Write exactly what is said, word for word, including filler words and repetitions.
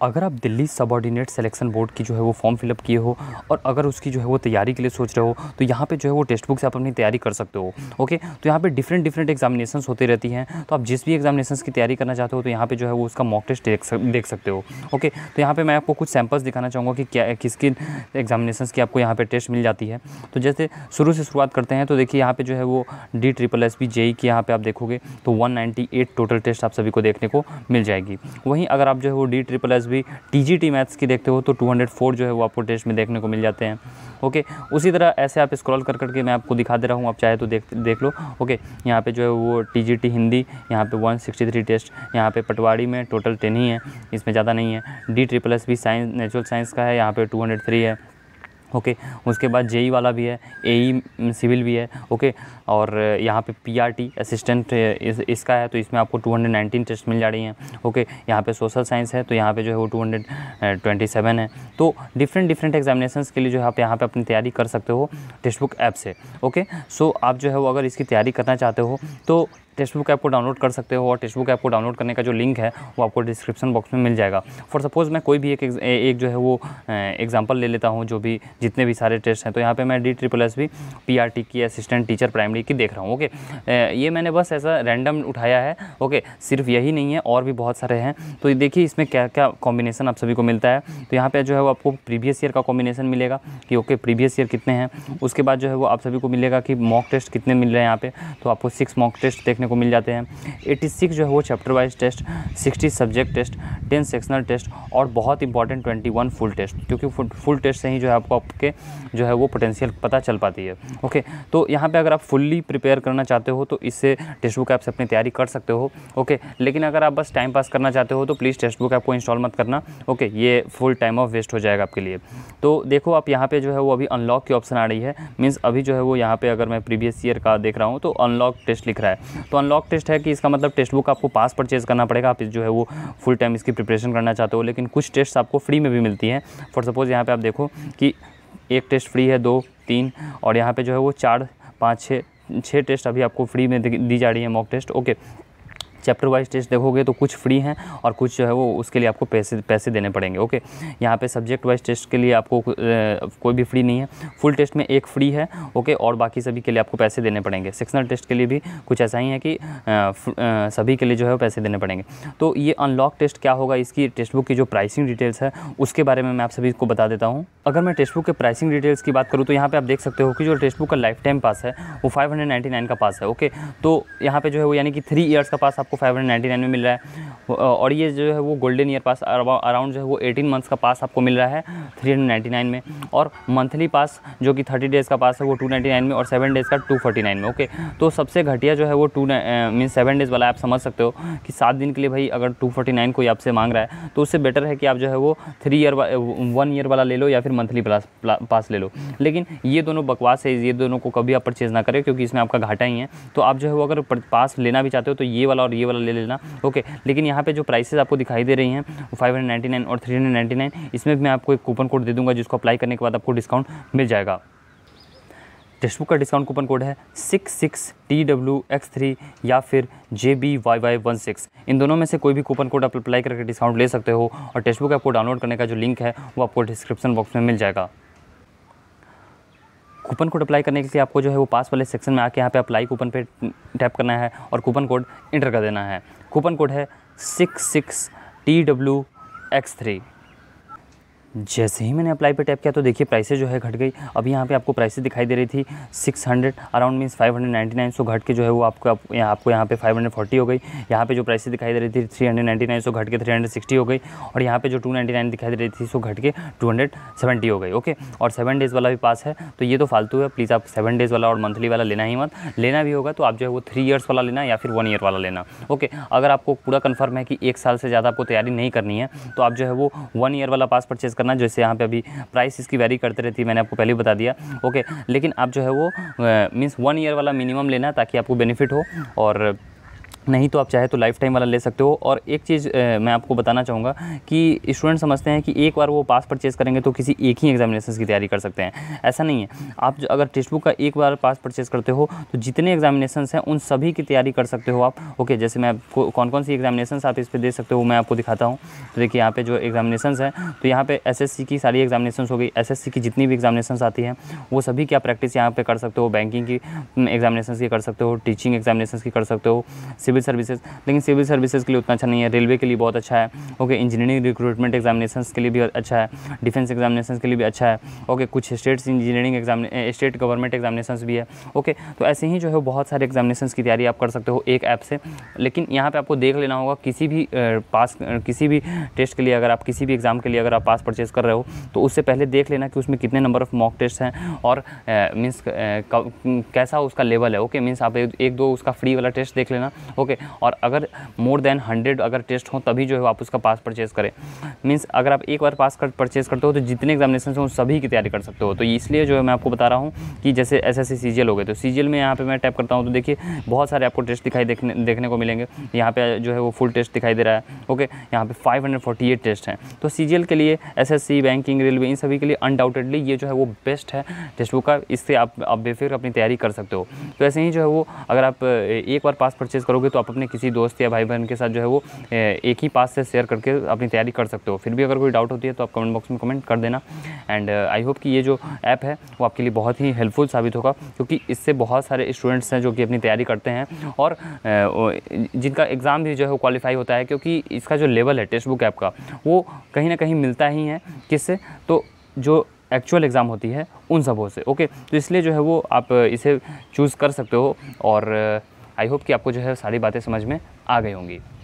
अगर आप Delhi subordinate selection board की जो है वो फॉर्म फिलअप किए हो और अगर उसकी जो है वो तैयारी के लिए सोच रहे हो तो यहाँ पे जो है वो टेक्स्ट बुक से आप अपनी तैयारी कर सकते हो। ओके, तो यहाँ पे डिफरेंट डिफरेंट एग्जामिनेशंस होती रहती हैं, तो आप जिस भी एग्जामिनेशंस की तैयारी करना चाहते हो तो यहाँ पे जो है वो उसका मॉक टेस्ट देख सक, देख सकते हो। ओके, तो यहाँ पर मैं आपको कुछ सैम्पल्स दिखाना चाहूँगा कि क्या किसकी एग्जामिनेशंस की आपको यहाँ पर टेस्ट मिल जाती है। तो जैसे शुरू से शुरुआत करते हैं तो देखिए यहाँ पर जो है वो D triple S P JE की यहाँ पर आप देखोगे तो one ninety eight total test आप सभी को देखने को मिल जाएगी। वहीं अगर आप जो है वो D triple S B T G T maths की देखते हो तो टू हंड्रेड फोर जो है वो आपको टेस्ट में देखने को मिल जाते हैं। ओके, उसी तरह ऐसे आप स्क्रॉल कर करके मैं आपको दिखा दे रहा हूँ, आप चाहे तो देख देख लो। ओके, यहाँ पे जो है वो टी जी टी हिंदी यहाँ पे वन सिक्सटी थ्री टेस्ट, यहाँ पे पटवारी में टोटल टेन ही है, इसमें ज़्यादा नहीं है। D triple S B science natural science का है, यहाँ पे टू हंड्रेड थ्री है। ओके, उसके बाद जेई वाला भी है, एई सिविल भी है। ओके, और यहाँ पे पीआरटी असिस्टेंट इस, इसका है तो इसमें आपको टू हंड्रेड नाइनटीन टेस्ट मिल जा रही हैं। ओके, यहाँ पे सोशल साइंस है तो यहाँ पे जो है वो टू हंड्रेड ट्वेंटी सेवन है। तो डिफरेंट डिफरेंट एग्जामिनेशंस के लिए जो है आप यहाँ पे अपनी तैयारी कर सकते हो टेक्स्ट बुक ऐप से। ओके, सो आप जो है वो अगर इसकी तैयारी करना चाहते हो तो टेक्स्ट बुक ऐप को डाउनलोड कर सकते हो और टेक्स्ट बुक ऐप को डाउनलोड करने का जो लिंक है वो आपको डिस्क्रिप्शन बॉक्स में मिल जाएगा। फॉर सपोज़ मैं कोई भी एक एक जो है वो एग्जांपल ले लेता हूँ, जो भी जितने भी सारे टेस्ट हैं, तो यहाँ पे मैं D triple S B P R T की असिस्टेंट टीचर प्राइमरी की देख रहा हूँ। ओके, ये मैंने बस ऐसा रैंडम उठाया है। ओके, सिर्फ यही नहीं है, और भी बहुत सारे हैं। तो ये देखिए इसमें क्या क्या कॉम्बिनेशन आप सभी को मिलता है। तो यहाँ पर जो है वो आपको प्रीवियस ईयर का कॉम्बिनेशन मिलेगा कि ओके प्रीवियस ईयर कितने हैं। उसके बाद जो है वो आप सभी को मिलेगा कि मॉक टेस्ट कितने मिल रहे हैं यहाँ पे, तो आपको सिक्स मॉक टेस्ट देखने को मिल जाते हैं। छियासी जो है वो chapter wise test, sixty subject test, ten sectional test और बहुत इंपॉर्टेंट इक्कीस फुल टेस्ट, क्योंकि फुल टेस्ट से ही जो है आपको आपके जो है वो पोटेंशियल पता चल पाती है। ओके, तो यहाँ पे अगर आप फुल्ली प्रिपेयर करना चाहते हो तो इससे टेक्स्ट बुक ऐप से अपनी तैयारी कर सकते हो। ओके, लेकिन अगर आप बस टाइम पास करना चाहते हो तो प्लीज़ टेक्स्ट बुक ऐप को इंस्टॉल मत करना। ओके, ये फुल टाइम ऑफ वेस्ट हो जाएगा आपके लिए। तो देखो आप यहाँ पे जो है वो अभी अनलॉक की ऑप्शन आ रही है, मीन्स अभी जो है वो यहाँ पे अगर मैं प्रीवियस ईयर का देख रहा हूँ तो अनलॉक टेस्ट लिख रहा है। तो अनलॉक टेस्ट है कि इसका मतलब टेक्स्ट बुक आपको पास परचेज़ करना पड़ेगा, आप जो है वो फुल टाइम इसकी प्रिपरेशन करना चाहते हो। लेकिन कुछ टेस्ट आपको फ्री में भी मिलती हैं। फॉर सपोज़ यहाँ पे आप देखो कि एक टेस्ट फ्री है, दो, तीन, और यहाँ पे जो है वो चार, पाँच, छः छः टेस्ट अभी आपको फ्री में दी जा रही है mock test. Okay, chapter wise test देखोगे तो कुछ फ्री हैं और कुछ जो है वो उसके लिए आपको पैसे पैसे देने पड़ेंगे। ओके, यहाँ पे सब्जेक्ट वाइज टेस्ट के लिए आपको आ, कोई भी फ्री नहीं है। फुल टेस्ट में एक फ्री है। ओके, और बाकी सभी के लिए आपको पैसे देने पड़ेंगे। सेक्शनल टेस्ट के लिए भी कुछ ऐसा ही है कि आ, आ, सभी के लिए जो है वो पैसे देने पड़ेंगे। तो ये अनलॉक टेस्ट क्या होगा, इसकी टेक्स्ट बुक की जो प्राइसिंग डिटेल्स है उसके बारे में मैं आप सभी को बता देता हूँ। अगर मैं टेक्स्ट बुक के प्राइसिंग डिटेल्स की बात करूँ तो यहाँ पर आप देख सकते हो कि जो टेक्स्ट बुक का लाइफ टाइम पास है वो फाइव हंड्रेड नाइन्टी नाइन का पास है। ओके, तो यहाँ पर जो है वो यानी कि थ्री ईयर्स का पास आपको फाइव हंड्रेड नाइन्टी नाइन में मिल रहा है, और ये जो है वो गोल्डन ईयर पास अराउंड जो है वो एटीन मंथ्स का पास आपको मिल रहा है थ्री हंड्रेड नाइन्टी नाइन में, और मंथली पास जो कि थर्टी डेज़ का पास है वो टू नाइन्टी नाइन में, और सेवन डेज़ का टू फोर्टी नाइन में। ओके, तो सबसे घटिया जो है वो टू मीन सेवन डेज़ वाला आप समझ सकते हो कि सात दिन के लिए भाई अगर टू फोर्टी नाइन कोई आपसे मांग रहा है तो उससे बेटर है कि आप जो है वो थ्री ईयर वन ईयर वाला ले लो या फिर मंथली पास ले लो। लेकिन ये दोनों बकवास है, ये दोनों को कभी आप परचेज़ ना करें क्योंकि इसमें आपका घाटा ही है। तो आप जो है वो अगर पास लेना भी चाहते हो तो ये वाला और ये वाला ले लेना। ओके okay, लेकिन यहाँ पे जो प्राइसेस आपको दिखाई दे रही हैं फाइव हंड्रेड नाइन्टी नाइन और थ्री हंड्रेड नाइन्टी नाइन, इसमें भी मैं आपको एक कूपन कोड दे दूंगा जिसको अप्लाई करने के बाद आपको डिस्काउंट मिल जाएगा। टेक्स्ट बुक का डिस्काउंट कूपन कोड है six six T W X three या फिर J B Y Y one six. इन दोनों में से कोई भी कूपन कोड आप अप्लाई करके डिस्काउंट ले सकते हो, और टेक्स्ट बुक ऐप को डाउनलोड करने का जो लिंक है वो आपको डिस्क्रिप्शन बॉक्स में मिल जाएगा। कूपन कोड अप्लाई करने के लिए आपको जो है वो पास वाले सेक्शन में आके यहाँ पे अप्लाई कूपन पे टैप करना है और कूपन कोड इंटर कर देना है। कूपन कोड है six six T W X three. जैसे ही मैंने अप्लाई पे टैप किया तो देखिए प्राइसेस जो है घट गई। अभी यहाँ पे आपको प्राइसेस दिखाई दे रही थी six hundred around means five hundred ninety nine, so घट के जो है वो आपको आप, यहाँ आपको यहाँ पे फाइव हंड्रेड फोर्टी हो गई। यहाँ पे जो प्राइसेस दिखाई दे रही थी three hundred ninety nine, so घट के थ्री हंड्रेड सिक्सटी हो गई, और यहाँ पे जो टू नाइन्टी नाइन दिखाई दे रही थी सो घट के टू हंड्रेड सेवेंटी हो गई। ओके, और सेवन डेज़ वाला भी पास है, तो ये तो फालतू है। प्लीज़ आप सेवन डेज़ वाला और मंथली वाला लेना ही मत। लेना भी होगा तो आप जो है वो थ्री ईयर्स वाला लेना या फिर वन ईयर वाला लेना। ओके, अगर आपको पूरा कन्फर्म है कि एक साल से ज़्यादा आपको तैयारी नहीं करनी है तो आप जो है वो वन ईयर वाला पास परचेज़ करना, जैसे यहाँ पे अभी प्राइस इसकी वैरी करते रहती है, मैंने आपको पहले ही बता दिया। ओके, लेकिन आप जो है वो मीन्स वन ईयर वाला मिनिमम लेना ताकि आपको बेनिफिट हो, और नहीं तो आप चाहे तो लाइफ टाइम वाला ले सकते हो। और एक चीज़ मैं आपको बताना चाहूँगा कि स्टूडेंट समझते हैं कि एक बार वो पास परचेज़ करेंगे तो किसी एक ही एग्जामिनेशन की तैयारी कर सकते हैं। ऐसा नहीं है। आप अगर टेक्स्ट बुक का एक बार पास परचेज़ करते हो तो जितने एग्जामिनेशन हैं उन सभी की तैयारी कर सकते हो आप। ओके, जैसे मैं आपको कौन कौन सी एग्जामिनेशन आप इस पर दे सकते हो मैं आपको दिखाता हूँ। तो देखिए यहाँ पे जो एग्जामिनेशन है, तो यहाँ पे एसएससी की सारी एग्जामिनेशन हो गई। एसएससी की जितनी भी एग्जामिनेशन आती हैं वो सभी की आप प्रैक्टिस यहाँ पे कर सकते हो। बैंकिंग की एग्जामिनेशन की कर सकते हो, टीचिंग एग्जामिनेशन की कर सकते हो, सिविल सर्विसेज, लेकिन सिविल सर्विसेज के लिए उतना अच्छा नहीं है। रेलवे के लिए बहुत अच्छा है। ओके, इंजीनियरिंग रिक्रूटमेंट एग्जामिनेशंस के लिए भी अच्छा है, डिफेंस एग्जामिनेशंस के लिए भी अच्छा है। ओके, कुछ states engineering exam state government examinations भी है। ओके, तो ऐसे ही जो है बहुत सारे एग्जामिनेशंस की तैयारी आप कर सकते हो एक ऐप से। लेकिन यहाँ पे आपको देख लेना होगा किसी भी पास किसी भी टेस्ट के लिए, अगर आप किसी भी एग्जाम के लिए अगर आप पास परचेज़ कर रहे हो तो उससे पहले देख लेना कि उसमें कितने नंबर ऑफ मॉक टेस्ट हैं और मीन्स कैसा उसका लेवल है। ओके, मीन्स आप एक दो उसका फ्री वाला टेस्ट देख लेना। ओके, और अगर मोर देन हंड्रेड अगर टेस्ट हो तभी जो है आप उसका पास परचेज़ करें। मीन्स अगर आप एक बार पास कर परचेज़ करते हो तो जितने एग्जामिनेशन हैं उन सभी की तैयारी कर सकते हो। तो इसलिए जो है मैं आपको बता रहा हूँ कि जैसे एसएससी सीजीएल हो गए, तो सीजीएल में यहाँ पे मैं टैप करता हूँ तो देखिए बहुत सारे आपको टेस्ट दिखाई देखने देखने को मिलेंगे। यहाँ पे जो है वो फुल टेस्ट दिखाई दे रहा है। ओके, यहाँ पे five hundred forty eight test हैं। तो सीजीएल के लिए, एसएससी, बैंकिंग, रेलवे, इन सभी के लिए अनडाउटेडली ये जो है वो बेस्ट है टेस्ट बुक का। इससे आप आप बेफिक्र अपनी तैयारी कर सकते हो। तो ऐसे ही जो है वो अगर आप एक बार पास परचेज़ करोगे तो आप अपने किसी दोस्त या भाई बहन के साथ जो है वो एक ही पास से शेयर करके अपनी तैयारी कर सकते हो। फिर भी अगर कोई डाउट होती है तो आप कमेंट बॉक्स में कमेंट कर देना। एंड आई होप कि ये जो ऐप है वो आपके लिए बहुत ही हेल्पफुल साबित होगा, क्योंकि इससे बहुत सारे स्टूडेंट्स हैं जो कि अपनी तैयारी करते हैं और जिनका एग्ज़ाम भी जो है वो क्वालिफाई होता है, क्योंकि इसका जो लेवल है टेक्स्ट बुक ऐप का वो कहीं ना कहीं मिलता ही है किससे, तो जो एक्चुअल एग्ज़ाम होती है उन सबों से। ओके, तो इसलिए जो है वो आप इसे चूज़ कर सकते हो। और आई होप कि आपको जो है सारी बातें समझ में आ गई होंगी।